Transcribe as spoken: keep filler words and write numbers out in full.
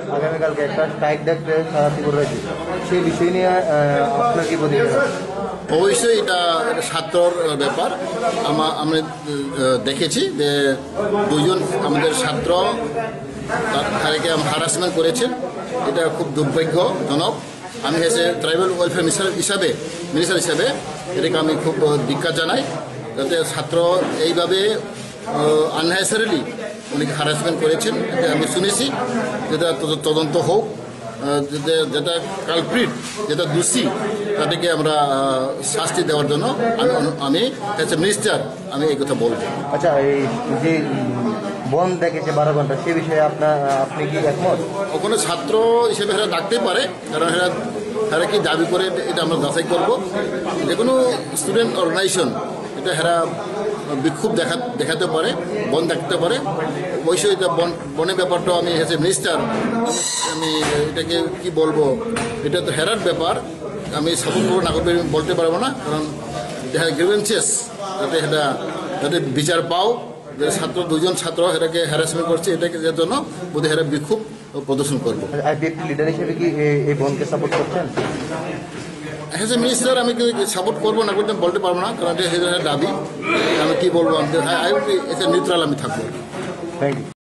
আগামীকালকে একটা স্ট্রাইক ডাকতে সারা ত্রিপুরা রাজ্যে, সেই বিষয় নিয়ে আপনার কি প্রতিক্রিয়া? অবশ্যই এটা ছাত্রর ব্যাপার। আমরা দেখেছি যে দুজন আমাদের ছাত্র তাদেরকে হারাসমেন্ট করেছেন, এটা খুব দুর্ভাগ্যজনক। আমি হচ্ছে ট্রাইবাল ওয়েলফেয়ার মিনিস্টার হিসাবে মিনিস্টার হিসাবে এটাকে আমি খুব ধিক্কার জানাই, যাতে ছাত্র এইভাবে আননেসেসারিলি উনি হারাসমেন্ট করেছেন। এটা আমি শুনেছি, যেটা তদন্ত হোক, যেটা কালপ্রিট, যেটা দোষী তাদেরকে আমরা শাস্তি দেওয়ার জন্য আমি আমি অ্যাজ এ মিনিস্টার আমি এই কথা বলবো। আচ্ছা, এই যে বন্ধ দেখেছে বারো ঘন্টা, সে বিষয়ে আপনার আপনি কি একমত? ওখানে ছাত্র হিসেবে এরা ডাকতে পারে, কারণ এরা এরা কি দাবি করে এটা আমরা যাচাই করবো। যে কোনো স্টুডেন্ট অর্গানাইজেশন এটা এরা বিক্ষোভ দেখা দেখাতে পারে, বন দেখতে পারে। অবশ্যই এটা বন বনের ব্যাপারটাও আমি এজ এ মিনিস্টার আমি এটাকে কি বলবো, এটা তো হেরার ব্যাপার, আমি সাপোর্ট করবো না করবে বলতে পারবো না, কারণ দেখা গ্রিভেন্সেস যাতে এটা যাতে বিচার পাও। যে ছাত্র দুজন ছাত্র এটাকে হ্যারাসমেন্ট করছে, এটাকে যে জন্য বোধহয় এরা বিক্ষোভ প্রদর্শন করবো। আইপিএফটি লিডার হিসেবে কি এই বনকে সাপোর্ট করছেন? হ্যাঁ, মিনিস্টার আমি সাপোর্ট করবো না করতে বলতে পারবো না, কারণ এটা দাবি। আমি কি বলবো, আই উইল বি নিউট্রাল, আমি থাকবো। Thank you.